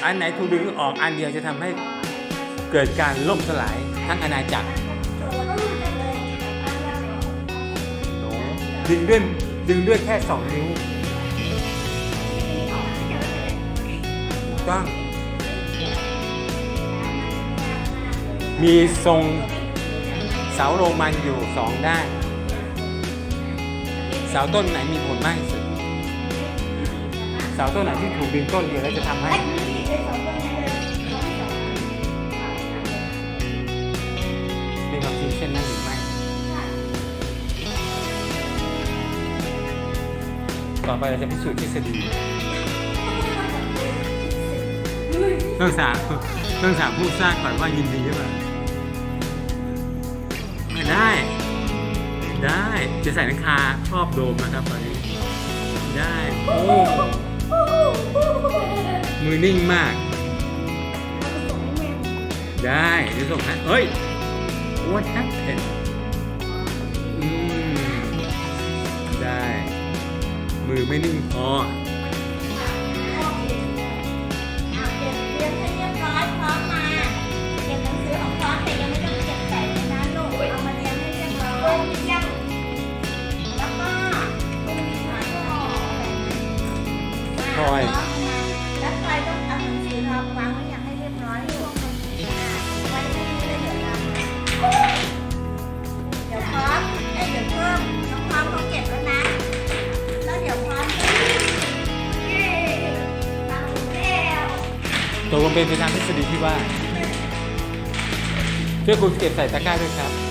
อันไหนถูกดึงออกอันเดียวจะทำให้เกิดการล่มสลายทั้งอาณาจักรดึงด้วยแค่2 นิ้วถูกต้องมีทรงเสาโรมันอยู่2 ด้านเสาต้นไหนมีผลมากที่สุดเสาต้นไหนที่ถูกดึงต้นเดียวแล้วจะทำให้เป็นความจริงเช่นนั้นหรือไม่ต่อไปเราจะพิสูจน์ทฤษฎีต้องถามผู้สร้างก่อนว่ายินดีหรือเปล่าไม่ได้จะใส่หลังคาครอบโดมนะครับตอนนี้ได้โอ้มือนิ่งมากได้จะส่งให้เฮ้ย what happened ได้มือไม่นิ่งพอคอยแล้วใครต้องเอาหนังสือวางไว้อย่างให้เรียบร้อยไว้ให้เดี๋ยวพร้อมเดี๋ยวเพิ่มน้องพร้อมเขาเก็บแล้วนะแล้วเดี๋ยวพร้อมตกลงเป็นไปตามทฤษฎีที่ว่าช่วยคุณเก็บใส่ตะกร้าด้วยครับ